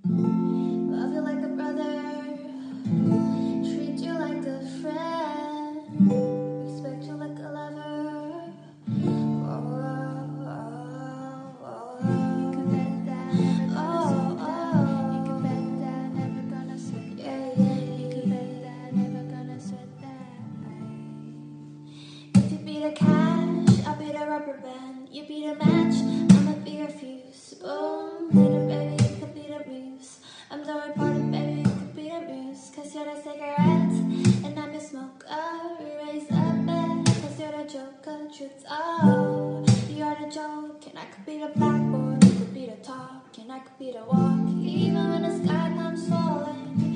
Love you like a brother, treat you like a friend, respect you like a lover. Oh, oh, oh, oh. You can bet that never gonna sweat that. You can bet that never gonna sweat that. You can bet that never gonna sweat that. If you be the cash, I'll be the rubber band. You be the match, I'ma be your fuse. Boom, be the baby, you could be the muse. I'm the reporter, baby, you could be the muse. Cause you're the cigarette, and I'm your smoker. Raise up bed, cause you're the joker. Truth's all, you're the joke. And I could be the blackboard, you could be the talk. And I could be the walk, even when the sky comes falling.